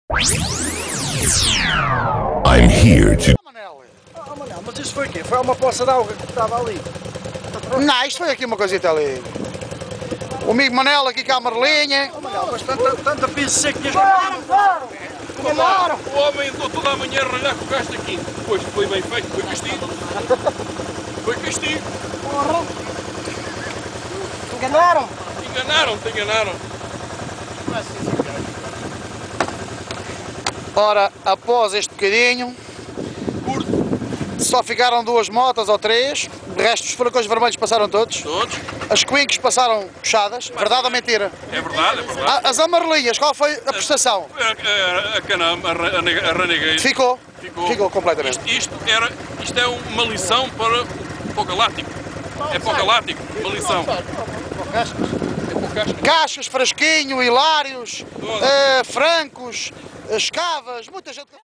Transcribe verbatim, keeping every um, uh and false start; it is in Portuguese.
I'm here to... Oh, Manel. Oh, Manel, mas isso foi o quê? Foi uma poça de água que estava ali? Não, isto foi aqui uma coisita ali. O amigo Manel aqui com a Marlinha. Oh, Manel, mas tanta, tanta piso seco que... Enganaram! Enganaram! O homem andou toda a manhã a ralhar com o gajo daqui. Depois foi bem feito, foi castigo. Foi castigo. Porra! Enganaram! Enganaram-te, enganaram. Ora, após este bocadinho, só ficaram duas motas ou três, de resto os furacões vermelhos passaram todos. Todos? As Quinques passaram puxadas, verdade ou mentira? É verdade, é verdade. A- As amarelinhas, qual foi a prestação? A, a, a cana, a, ra- a, nega- a ranegueira. Ficou? Ficou. Ficou completamente. Isto, isto, era, isto é uma lição para, para o Galáctico. É para o Galáctico, uma lição. É para o Cascas. Cascas, Frasquinho, Hilários, Todas. eh, Francos, Escavas, muita gente...